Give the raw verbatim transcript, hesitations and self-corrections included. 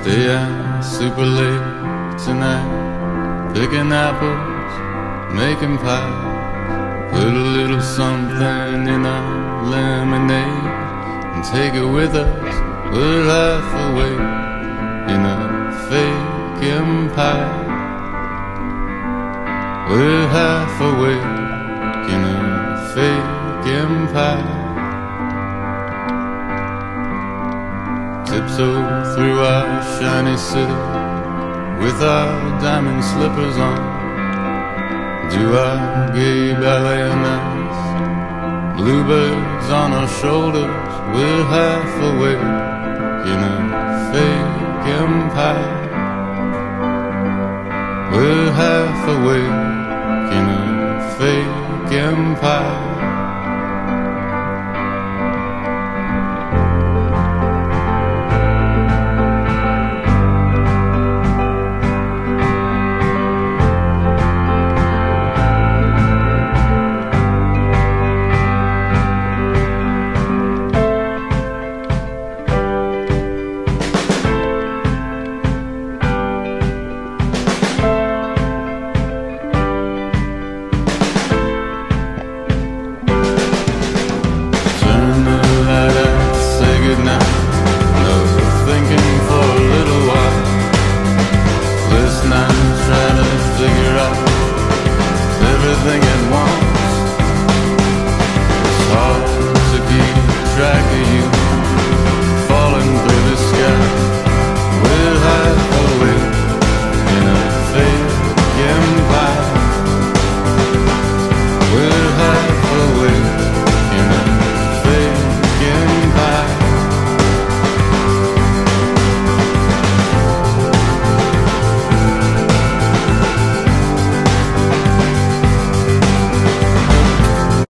Stay out super late tonight, picking apples, making pie. Put a little something in our lemonade and take it with us. We're half awake in a fake empire. We're half awake in a fake empire. Tiptoe through our shiny city with our diamond slippers on. Do our gay ballet nights, bluebirds on our shoulders. We're half awake in a fake empire. We're half awake in a fake empire.